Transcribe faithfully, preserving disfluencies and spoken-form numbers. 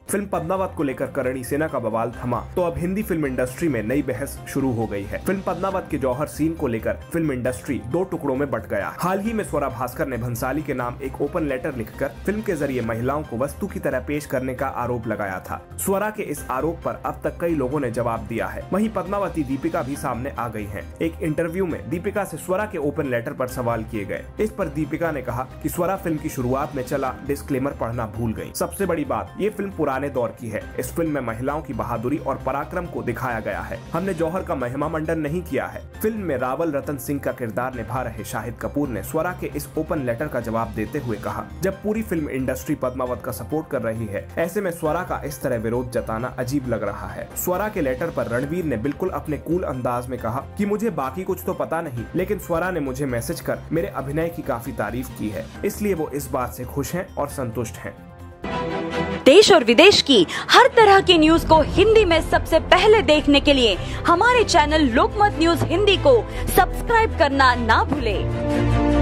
Film Padmaavat को लेकर करणी सेना का बवाल थमा तो अब हिंदी फिल्म इंडस्ट्री में नई बहस शुरू हो गई है। फिल्म पद्मावत के जौहर सीन को लेकर फिल्म इंडस्ट्री दो टुकड़ों में बट गया। हाल ही में स्वरा भास्कर ने भंसाली के नाम एक ओपन लेटर लिखकर फिल्म के जरिए महिलाओं को वस्तु की तरह पेश करने का आरोप लगाया था। स्वरा के इस आरोप पर अब तक कई लोगों ने जवाब दिया है। वहीं पद्मावती दीपिका भी सामने आ गई है। एक इंटरव्यू में दीपिका से स्वरा के ओपन लेटर पर सवाल किए गए। इस पर दीपिका ने कहा कि स्वरा फिल्म की शुरुआत में चला डिस्क्लेमर पढ़ना भूल गई। सबसे बड़ी बात, ये फिल्म पुराने दौर की है। इस फिल्म में महिलाओं की बहादुरी और पराक्रम को दिखाया गया है। हमने जौहर का महिमा मंडन नहीं किया है। फिल्म में रावल रतन सिंह का किरदार निभा रहे शाहिद कपूर ने स्वरा के इस ओपन लेटर का जवाब देते हुए कहा, जब पूरी फिल्म इंडस्ट्री पद्मावत का सपोर्ट कर रही है, ऐसे में स्वरा का इस तरह विरोध जताना अजीब लग रहा है। स्वरा के लेटर पर रणवीर ने बिल्कुल अपने कूल अंदाज में कहा कि मुझे बाकी कुछ तो पता नहीं, लेकिन स्वरा ने मुझे मैसेज कर मेरे अभिनय की काफी तारीफ की है, इसलिए वो इस बात से खुश हैं और संतुष्ट हैं। देश और विदेश की हर तरह की न्यूज को हिंदी में सबसे पहले देखने के लिए हमारे चैनल लोकमत न्यूज हिंदी को सब्सक्राइब करना ना भूलें।